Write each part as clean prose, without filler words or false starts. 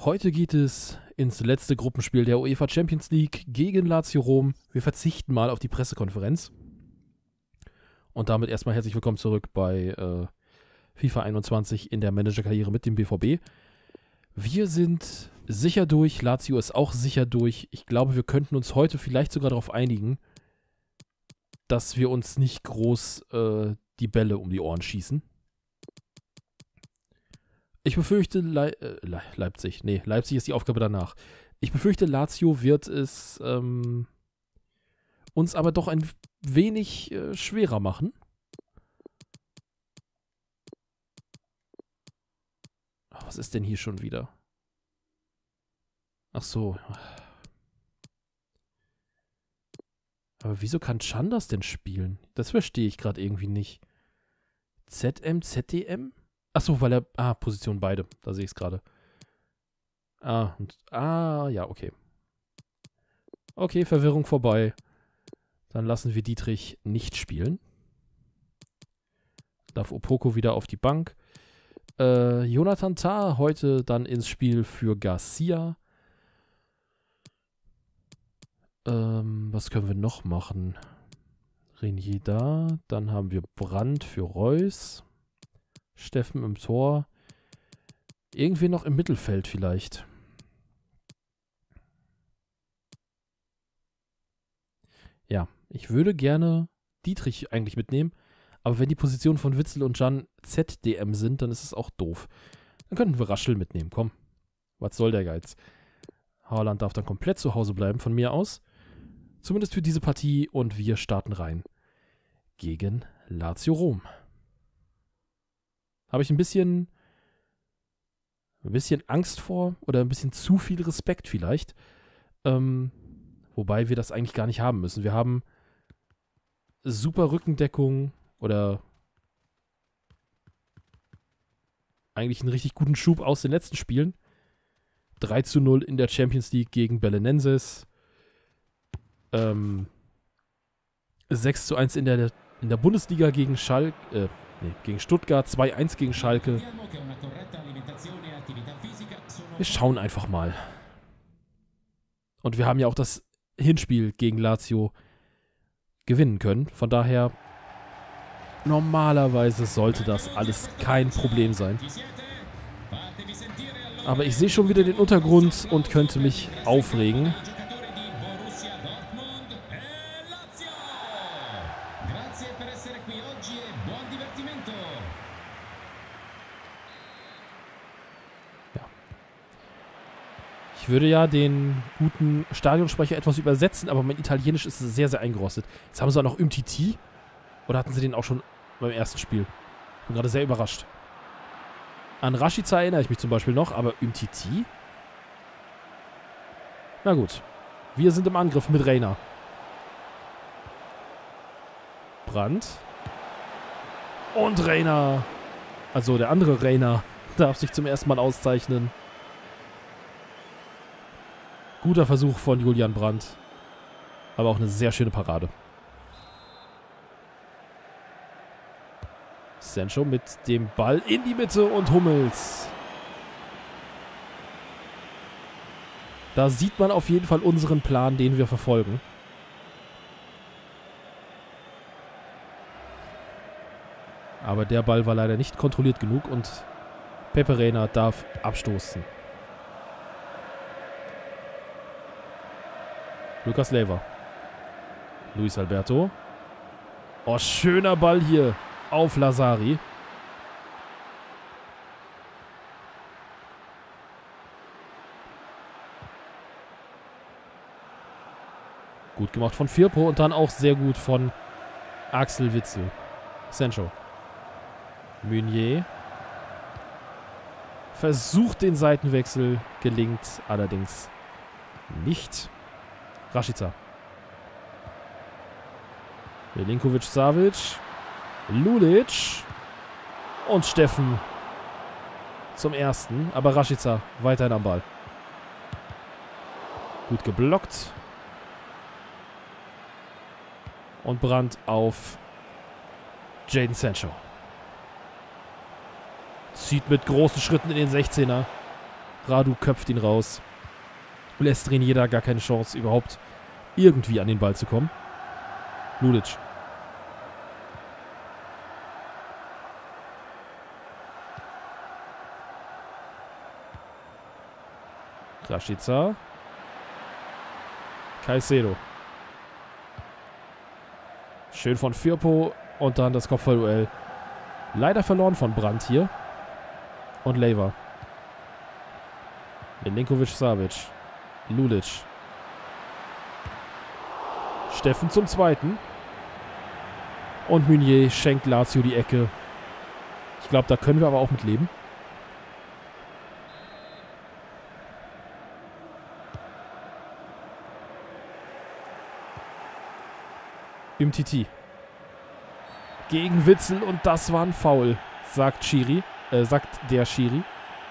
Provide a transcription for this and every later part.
Heute geht es ins letzte Gruppenspiel der UEFA Champions League gegen Lazio Rom. Wir verzichten mal auf die Pressekonferenz. Und damit erstmal herzlich willkommen zurück bei FIFA 21 in der Managerkarriere mit dem BVB. Wir sind sicher durch, Lazio ist auch sicher durch. Ich glaube, wir könnten uns heute vielleicht sogar darauf einigen, dass wir uns nicht groß die Bälle um die Ohren schießen. Ich befürchte, Leipzig. Nee, Leipzig ist die Aufgabe danach. Ich befürchte, Lazio wird es uns aber doch ein wenig schwerer machen. Ach, was ist denn hier schon wieder? Ach so. Aber wieso kann Chandas denn spielen? Das verstehe ich gerade irgendwie nicht. ZM, ZDM? Achso, weil er... Position beide. Da sehe ich es gerade. Ja, okay. Okay, Verwirrung vorbei. Dann lassen wir Dietrich nicht spielen. Darf Opoko wieder auf die Bank. Jonathan Tah heute dann ins Spiel für Garcia. Was können wir noch machen? Renier da. Dann haben wir Brandt für Reus. Steffen im Tor. Irgendwie noch im Mittelfeld vielleicht. Ja, ich würde gerne Dietrich eigentlich mitnehmen, aber wenn die Positionen von Witsel und Can ZDM sind, dann ist es auch doof. Dann könnten wir Raschel mitnehmen, komm. Was soll der Geiz? Haaland darf dann komplett zu Hause bleiben, von mir aus. Zumindest für diese Partie und wir starten rein gegen Lazio Rom. Habe ich ein bisschen Angst vor oder ein bisschen zu viel Respekt vielleicht. Wobei wir das eigentlich gar nicht haben müssen. Wir haben super Rückendeckung oder eigentlich einen richtig guten Schub aus den letzten Spielen. 3:0 in der Champions League gegen Belenenses. 6:1 in der Bundesliga gegen gegen Stuttgart, 2:1 gegen Schalke. Wir schauen einfach mal. Und wir haben ja auch das Hinspiel gegen Lazio gewinnen können. Von daher, normalerweise sollte das alles kein Problem sein. Aber ich sehe schon wieder den Untergrund und könnte mich aufregen. Ich würde ja den guten Stadionsprecher etwas übersetzen, aber mein Italienisch ist sehr, sehr eingerostet. Jetzt haben sie auch noch Umtiti. Oder hatten sie den auch schon beim ersten Spiel? Bin gerade sehr überrascht. An Rashica erinnere ich mich zum Beispiel noch, aber Umtiti? Na gut. Wir sind im Angriff mit Reina. Brandt. Und Reina. Also der andere Reina darf sich zum ersten Mal auszeichnen. Guter Versuch von Julian Brandt. Aber auch eine sehr schöne Parade. Sancho mit dem Ball in die Mitte und Hummels. Da sieht man auf jeden Fall unseren Plan, den wir verfolgen. Aber der Ball war leider nicht kontrolliert genug und Pepe Reina darf abstoßen. Lucas Leiva. Luis Alberto. Oh, schöner Ball hier auf Lazari. Gut gemacht von Firpo und dann auch sehr gut von Axel Witsel. Sancho. Meunier. Versucht den Seitenwechsel. Gelingt allerdings nicht. Rashica. Milinkovic-Savic. Lulic. Und Steffen zum ersten. Aber Rashica weiterhin am Ball. Gut geblockt. Und Brandt auf Jadon Sancho. Zieht mit großen Schritten in den 16er. Radu köpft ihn raus. Lässt Renier gar keine Chance, überhaupt irgendwie an den Ball zu kommen. Lulic. Rashica. Caicedo. Schön von Firpo und dann das Kopfballduell. Leider verloren von Brandt hier. Und Leiva. Milinkovic-Savic. Lulic. Steffen zum Zweiten. Und Meunier schenkt Lazio die Ecke. Ich glaube, da können wir aber auch mit leben. Umtiti. Gegen Witzel und das war ein Foul, sagt der Schiri.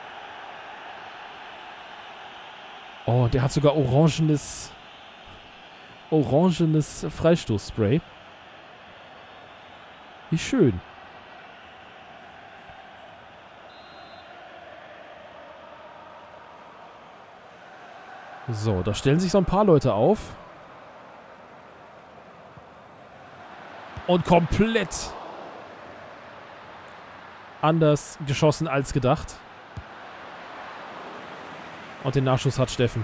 Oh, der hat sogar orangenes Freistoßspray. Wie schön. So, da stellen sich so ein paar Leute auf. Und komplett anders geschossen als gedacht. Und den Nachschuss hat Steffen.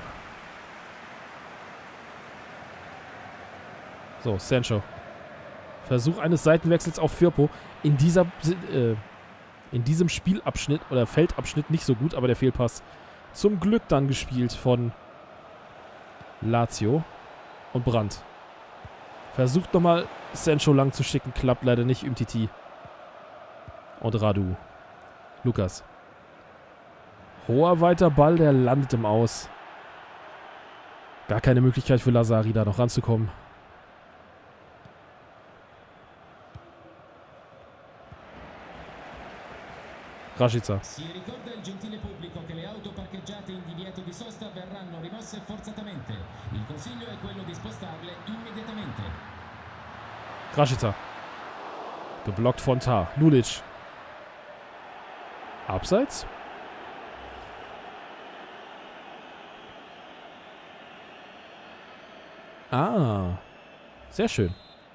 So, Sancho. Versuch eines Seitenwechsels auf Firpo. In diesem Spielabschnitt oder Feldabschnitt nicht so gut, aber der Fehlpass zum Glück dann gespielt von Lazio. Und Brandt. Versucht nochmal Sancho lang zu schicken, klappt leider nicht. Umtiti. Und Radu. Lukas. Hoher weiter Ball, der landet im Aus. Gar keine Möglichkeit für Lazari da noch ranzukommen. Rashica. Rashica. Geblockt von Tar. Lulic. Abseits? Ah. Sehr schön.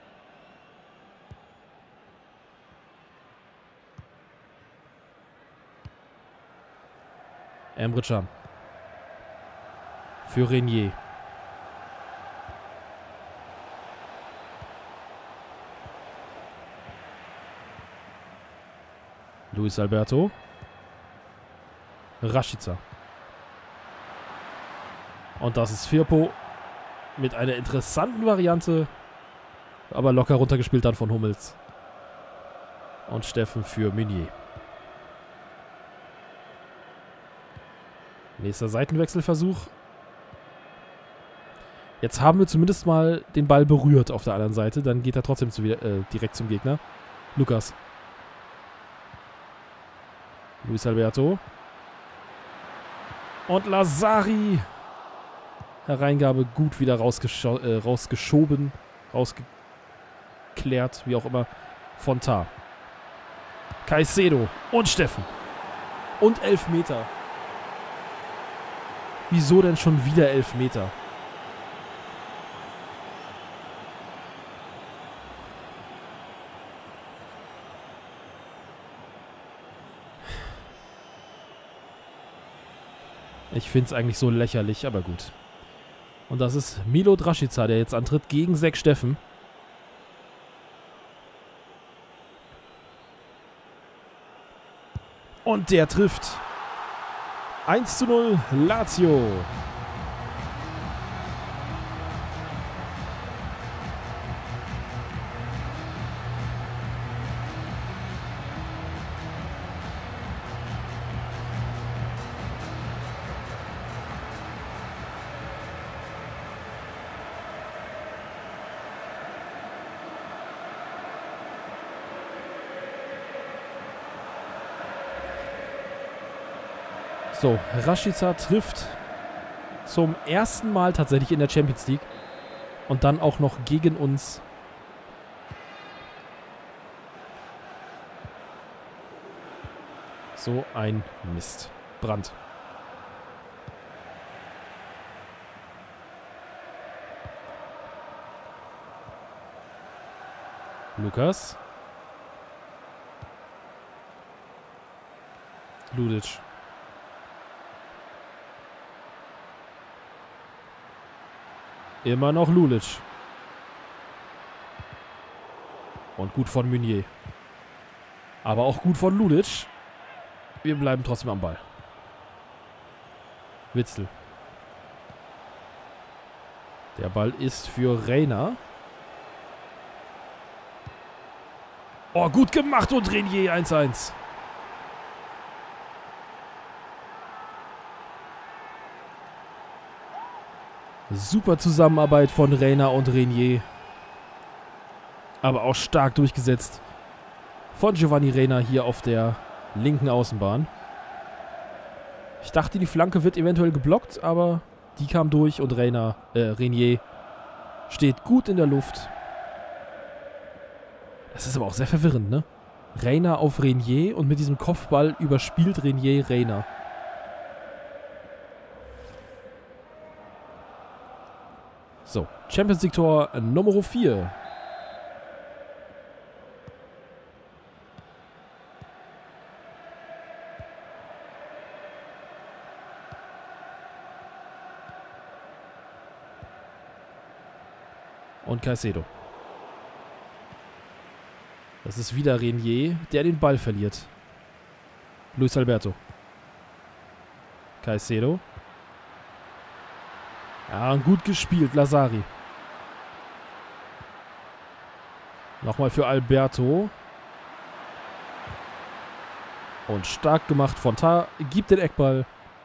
Emre Can. Für Renier. Luis Alberto. Rashica. Und das ist Firpo mit einer interessanten Variante, aber locker runtergespielt dann von Hummels. Und Steffen für Meunier. Nächster Seitenwechselversuch. Jetzt haben wir zumindest mal den Ball berührt auf der anderen Seite. Dann geht er trotzdem direkt zum Gegner. Lukas. Luis Alberto. Und Lazari. Hereingabe gut wieder rausgeschoben. Rausgeklärt, wie auch immer. Von Tar. Caicedo. Und Steffen. Und Elfmeter. Wieso denn schon wieder Elfmeter? Ich finde es eigentlich so lächerlich, aber gut. Und das ist Milot Rashica, der jetzt antritt gegen Zek Steffen. Und der trifft. 1:0 Lazio. So, Rashica trifft zum ersten Mal tatsächlich in der Champions League. Und dann auch noch gegen uns. So ein Mist. Brandt. Lukas. Ludic. Immer noch Lulic. Und gut von Meunier. Aber auch gut von Lulic. Wir bleiben trotzdem am Ball. Witsel. Der Ball ist für Reina. Oh, gut gemacht und Renier 1-1. Super Zusammenarbeit von Reina und Renier. Aber auch stark durchgesetzt von Giovanni Reina hier auf der linken Außenbahn. Ich dachte, die Flanke wird eventuell geblockt, aber die kam durch und Renier steht gut in der Luft. Das ist aber auch sehr verwirrend, ne? Reina auf Renier und mit diesem Kopfball überspielt Renier Reina. So, Champions League Tor Nummer 4. Und Caicedo. Das ist wieder Renier, der den Ball verliert. Luis Alberto. Caicedo. Ja, gut gespielt, Lazari. Nochmal für Alberto. Und stark gemacht von Tar. Gibt den Eckball.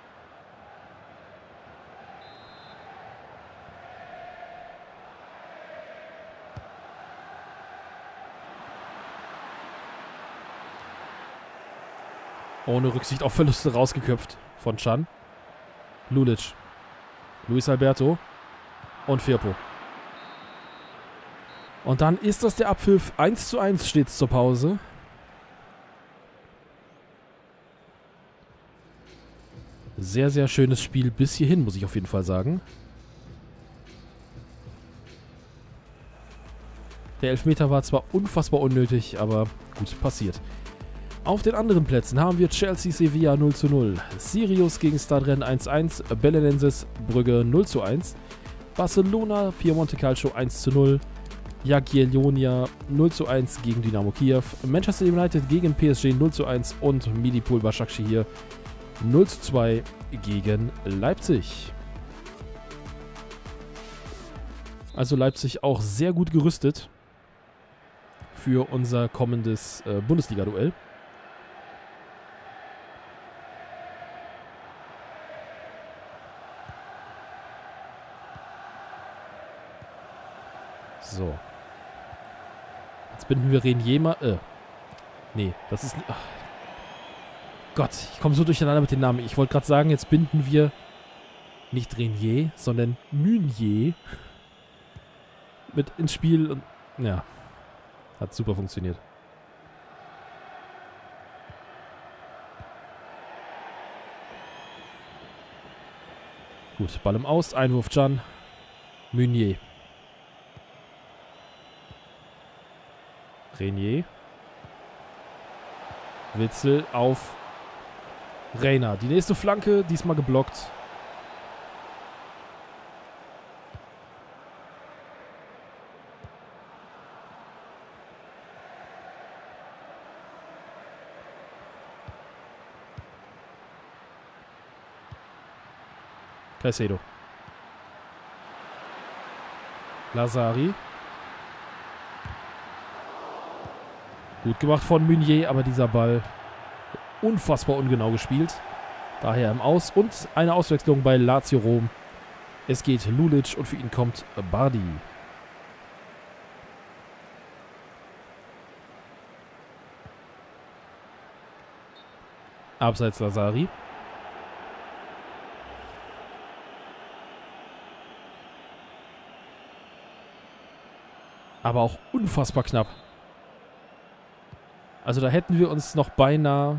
Ohne Rücksicht auf Verluste rausgeköpft von Can. Lulic. Luis Alberto. Und Firpo. Und dann ist das der Abpfiff. 1:1 steht es zur Pause. Sehr, sehr schönes Spiel bis hierhin, muss ich auf jeden Fall sagen. Der Elfmeter war zwar unfassbar unnötig, aber gut, passiert. Auf den anderen Plätzen haben wir Chelsea Sevilla 0:0, Sirius gegen Stade Rennes 1:1, Belenenses Brügge 0:1, Barcelona Piemonte Calcio 1:0, Jagiellonia 0:1 gegen Dynamo Kiew, Manchester United gegen PSG 0:1 und Midipol Başakşehir 0:2 gegen Leipzig. Also Leipzig auch sehr gut gerüstet für unser kommendes Bundesliga-Duell. So. Jetzt binden wir Renier mal. Nee, das ist. Ach. Gott, ich komme so durcheinander mit den Namen. Ich wollte gerade sagen, jetzt binden wir nicht Renier, sondern Meunier mit ins Spiel. Und ja, hat super funktioniert. Gut, Ball im Aus, Einwurf Can. Meunier. Renier. Witsel auf Reina. Die nächste Flanke, diesmal geblockt. Caicedo. Lazari. Gut gemacht von Meunier, aber dieser Ball unfassbar ungenau gespielt. Daher im Aus und eine Auswechslung bei Lazio Rom. Es geht Lulic und für ihn kommt Bardi. Abseits Lazari. Aber auch unfassbar knapp. Also da hätten wir uns noch beinahe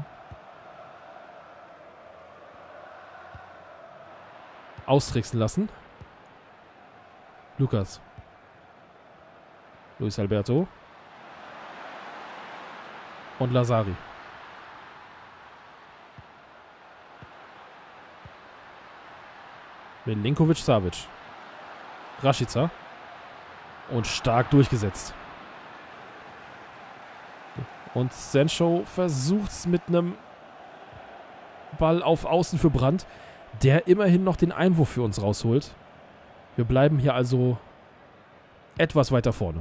austricksen lassen. Lukas. Luis Alberto. Und Lazari. Milinkovic-Savic. Rashica. Und stark durchgesetzt. Und Sancho versucht es mit einem Ball auf Außen für Brandt, der immerhin noch den Einwurf für uns rausholt. Wir bleiben hier also etwas weiter vorne.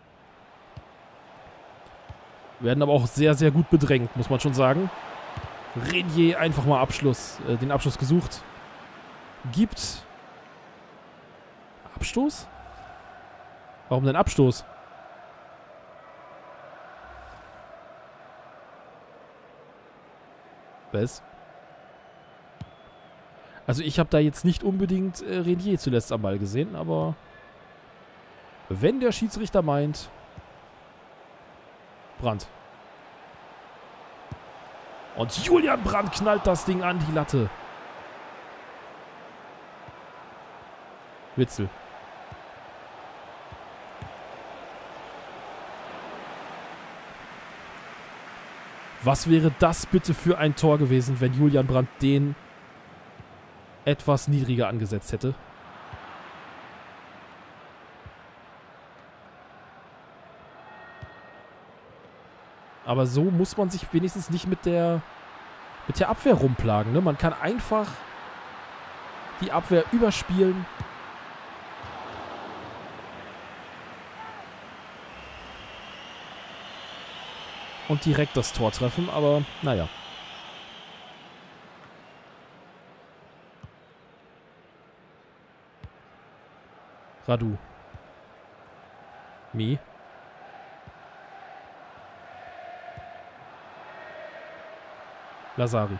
Werden aber auch sehr, sehr gut bedrängt, muss man schon sagen. Renier einfach mal den Abschluss gesucht. Gibt Abstoß? Warum denn Abstoß? Was? Also ich habe da jetzt nicht unbedingt Renier zuletzt am Ball gesehen, aber wenn der Schiedsrichter meint... Brandt. Und Julian Brandt knallt das Ding an die Latte. Witzel. Was wäre das bitte für ein Tor gewesen, wenn Julian Brandt den etwas niedriger angesetzt hätte? Aber so muss man sich wenigstens nicht mit der Abwehr rumplagen, ne? Man kann einfach die Abwehr überspielen. Und direkt das Tor treffen, aber naja. Radu. Mi. Lazari.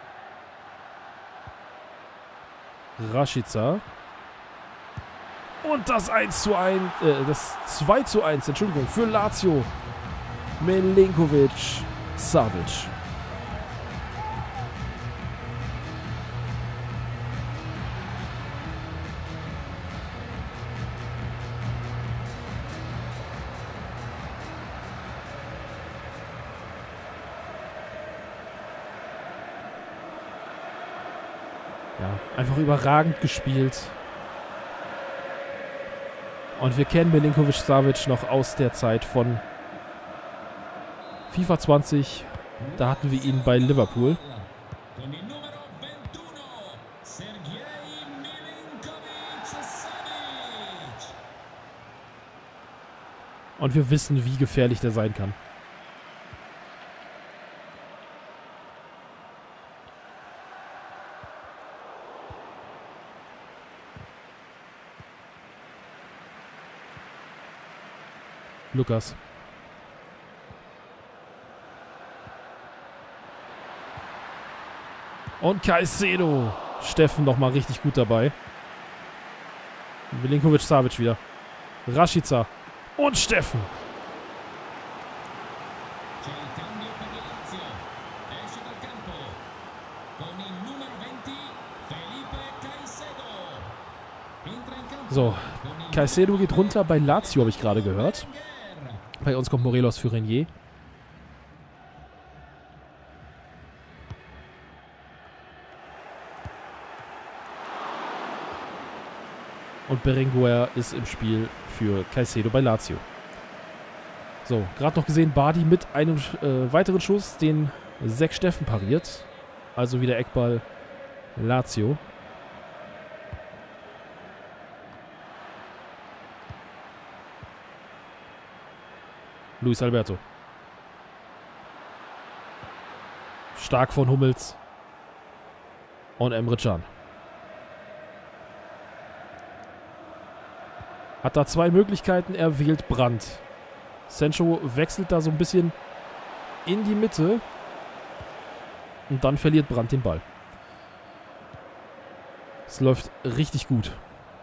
Rashica. Und das 1:1, das 2:1, Entschuldigung, für Lazio. Milinkovic-Savic. Ja, einfach überragend gespielt. Und wir kennen Milinkovic-Savic noch aus der Zeit von FIFA 20, da hatten wir ihn bei Liverpool. Und wir wissen, wie gefährlich der sein kann. Lukas. Und Caicedo. Steffen nochmal richtig gut dabei. Milinkovic-Savic wieder. Rashica. Und Steffen. So, Caicedo geht runter bei Lazio, habe ich gerade gehört. Bei uns kommt Morelos für Renier. Und Berenguer ist im Spiel für Caicedo bei Lazio. So, gerade noch gesehen, Bardi mit einem weiteren Schuss, den Zek Steffen pariert. Also wieder Eckball Lazio. Luis Alberto. Stark von Hummels. Und Emre Can. Hat da zwei Möglichkeiten, er wählt Brandt. Sancho wechselt da so ein bisschen in die Mitte. Und dann verliert Brandt den Ball. Es läuft richtig gut.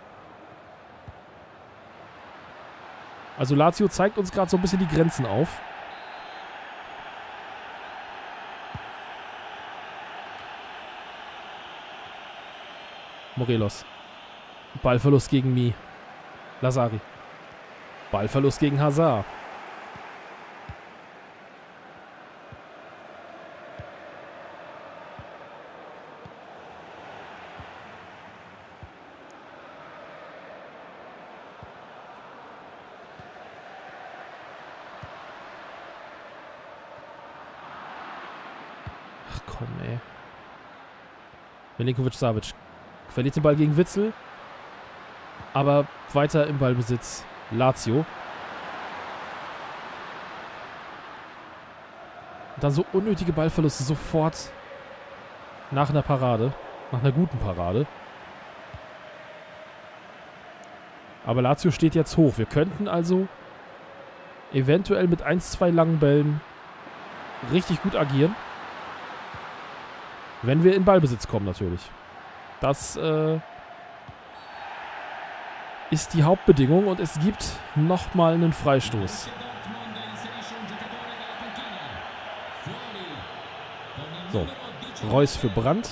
Also Lazio zeigt uns gerade so ein bisschen die Grenzen auf. Morelos. Ballverlust gegen Mi. Lazari. Ballverlust gegen Hazard. komm, ey. Milinkovic-Savic verliert den Ball gegen Witsel. Aber weiter im Ballbesitz Lazio. Und dann so unnötige Ballverluste sofort nach einer Parade. Nach einer guten Parade. Aber Lazio steht jetzt hoch. Wir könnten also eventuell mit 1, 2 langen Bällen richtig gut agieren. Wenn wir in Ballbesitz kommen natürlich. Das ist die Hauptbedingung und es gibt nochmal einen Freistoß. So, Reus für Brandt.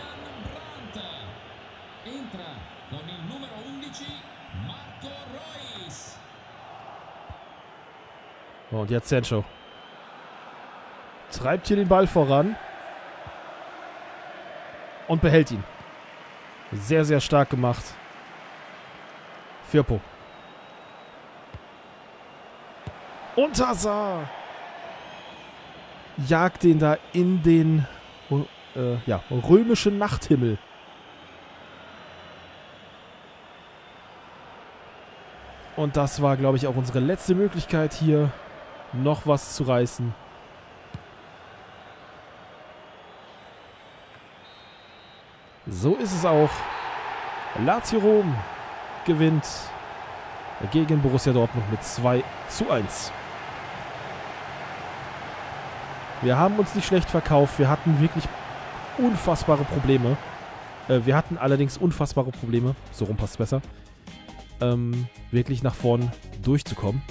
Und jetzt Sancho. Treibt hier den Ball voran. Und behält ihn. Sehr, sehr stark gemacht. Firpo. Und Hazard jagt den da in den römischen Nachthimmel. Und das war, glaube ich, auch unsere letzte Möglichkeit hier, noch was zu reißen. So ist es auch. Lazio Rom gewinnt gegen Borussia Dortmund mit 2:1. Wir haben uns nicht schlecht verkauft. Wir hatten wirklich unfassbare Probleme. Wir hatten allerdings unfassbare Probleme. So rum passt es besser. Wirklich nach vorn durchzukommen.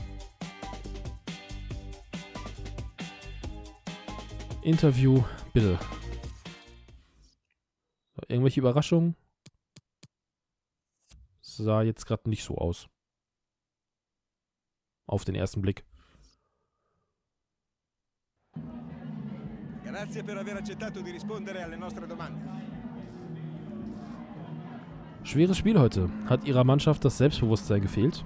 Interview, bitte. Irgendwelche Überraschungen? Sah jetzt gerade nicht so aus. Auf den ersten Blick. Grazie per aver accettato di rispondere alle nostre domande. Schweres Spiel heute. Hat Ihrer Mannschaft das Selbstbewusstsein gefehlt?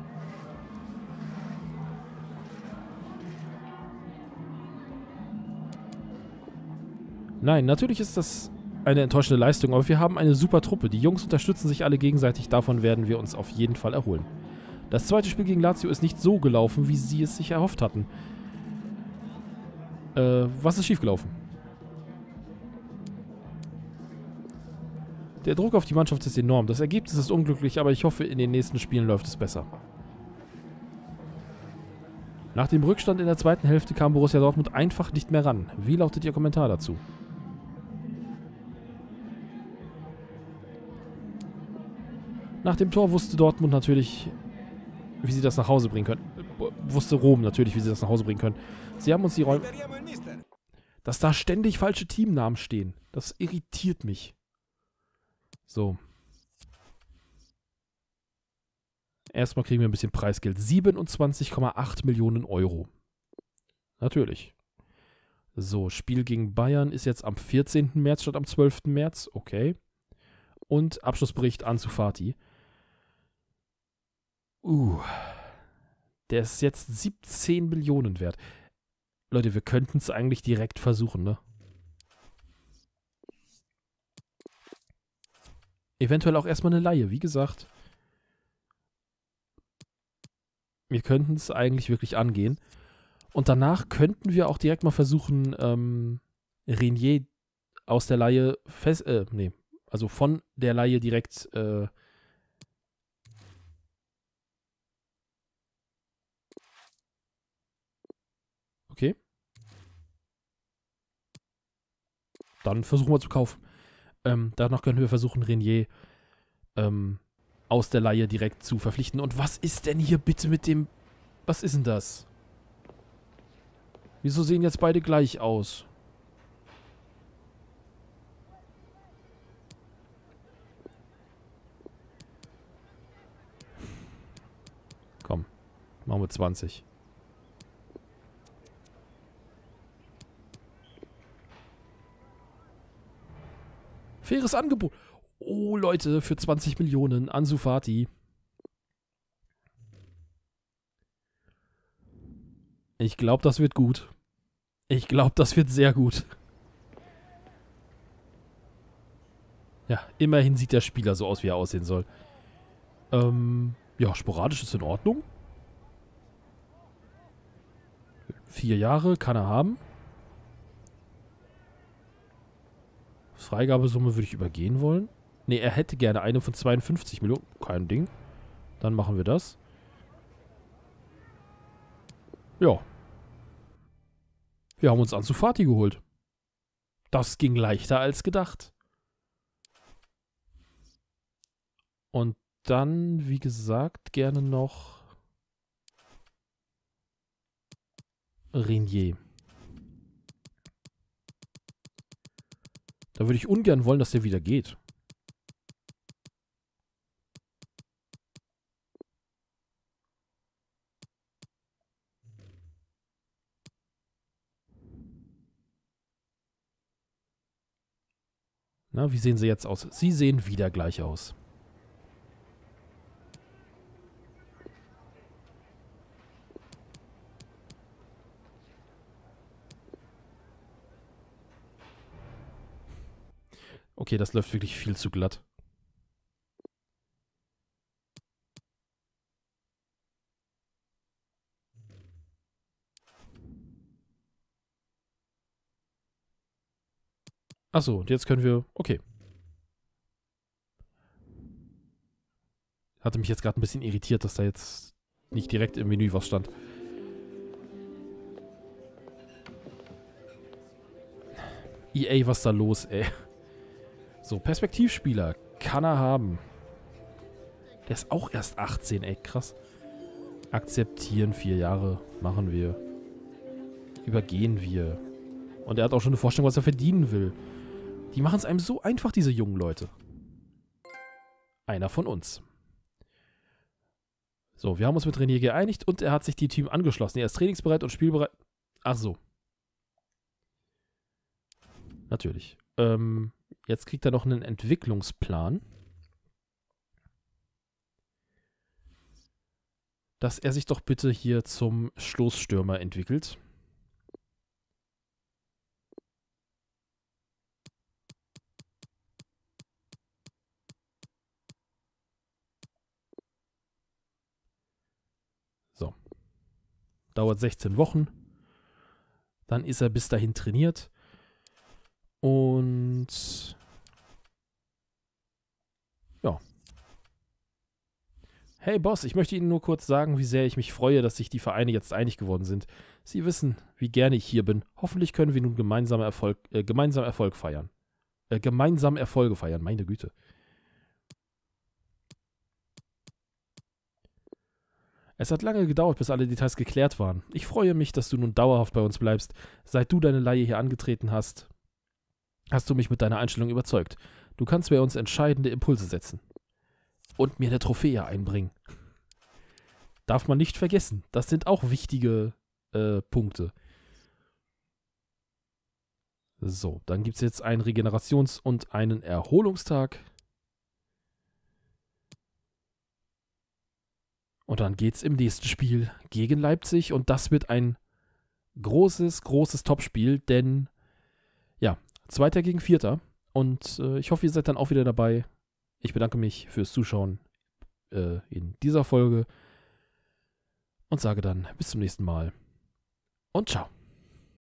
Nein, natürlich ist das eine enttäuschende Leistung, aber wir haben eine super Truppe. Die Jungs unterstützen sich alle gegenseitig, davon werden wir uns auf jeden Fall erholen. Das zweite Spiel gegen Lazio ist nicht so gelaufen, wie sie es sich erhofft hatten. Was ist schiefgelaufen? Der Druck auf die Mannschaft ist enorm. Das Ergebnis ist unglücklich, aber ich hoffe, in den nächsten Spielen läuft es besser. Nach dem Rückstand in der zweiten Hälfte kam Borussia Dortmund einfach nicht mehr ran. Wie lautet Ihr Kommentar dazu? Nach dem Tor wusste Dortmund natürlich, wie sie das nach Hause bringen können. Wusste Rom natürlich, wie sie das nach Hause bringen können. Sie haben uns die Räume... Dass da ständig falsche Teamnamen stehen. Das irritiert mich. So. Erstmal kriegen wir ein bisschen Preisgeld. 27,8 Millionen Euro. Natürlich. So, Spiel gegen Bayern ist jetzt am 14. März statt am 12. März. Okay. Und Abschlussbericht Ansu Fati. Der ist jetzt 17 Millionen wert. Leute, wir könnten es eigentlich direkt versuchen, ne? Eventuell auch erstmal eine Leihe, wie gesagt. Wir könnten es eigentlich wirklich angehen. Und danach könnten wir auch direkt mal versuchen, Renier aus der Leihe also von der Leihe direkt, okay. Dann versuchen wir zu kaufen. Danach können wir versuchen, Renier aus der Leihe direkt zu verpflichten. Und was ist denn hier bitte mit dem... Was ist denn das? Wieso sehen jetzt beide gleich aus? Komm, machen wir 20. Faires Angebot. Oh, Leute, für 20 Millionen. Ansu Fati. Ich glaube, das wird gut. Ich glaube, das wird sehr gut. Ja, immerhin sieht der Spieler so aus, wie er aussehen soll. Ja, sporadisch ist in Ordnung. 4 Jahre kann er haben. Freigabesumme würde ich übergehen wollen. Ne, er hätte gerne eine von 52 Millionen. Kein Ding. Dann machen wir das. Ja. Wir haben uns Ansu Fati geholt. Das ging leichter als gedacht. Und dann, wie gesagt, gerne noch Renier. Da würde ich ungern wollen, dass der wieder geht. Na, wie sehen sie jetzt aus? Sie sehen wieder gleich aus. Okay, das läuft wirklich viel zu glatt. Achso, und jetzt können wir... Okay. Hatte mich jetzt gerade ein bisschen irritiert, dass da jetzt nicht direkt im Menü was stand. EA, was ist da los, ey? So, Perspektivspieler. Kann er haben. Der ist auch erst 18, ey, krass. Akzeptieren, 4 Jahre. Machen wir. Übergehen wir. Und er hat auch schon eine Vorstellung, was er verdienen will. Die machen es einem so einfach, diese jungen Leute. Einer von uns. So, wir haben uns mit Renier geeinigt und er hat sich dem Team angeschlossen. Er ist trainingsbereit und spielbereit. Ach so. Natürlich. Jetzt kriegt er noch einen Entwicklungsplan. Dass er sich doch bitte hier zum Stoßstürmer entwickelt. So. Dauert 16 Wochen. Dann ist er bis dahin trainiert. Und ja. Hey Boss, ich möchte Ihnen nur kurz sagen, wie sehr ich mich freue, dass sich die Vereine jetzt einig geworden sind. Sie wissen, wie gerne ich hier bin. Hoffentlich können wir nun gemeinsam Erfolg feiern. Gemeinsam Erfolge feiern, meine Güte. Es hat lange gedauert, bis alle Details geklärt waren. Ich freue mich, dass du nun dauerhaft bei uns bleibst. Seit du deine Leihe hier angetreten hast, hast du mich mit deiner Einstellung überzeugt. Du kannst bei uns entscheidende Impulse setzen. Und mir eine Trophäe einbringen. Darf man nicht vergessen. Das sind auch wichtige Punkte. So, dann gibt es jetzt einen Regenerations- und einen Erholungstag. Und dann geht's im nächsten Spiel gegen Leipzig. Und das wird ein großes, großes Topspiel, denn ja, 2. gegen 4. Und ich hoffe, ihr seid dann auch wieder dabei. Ich bedanke mich fürs Zuschauen in dieser Folge und sage dann bis zum nächsten Mal und ciao.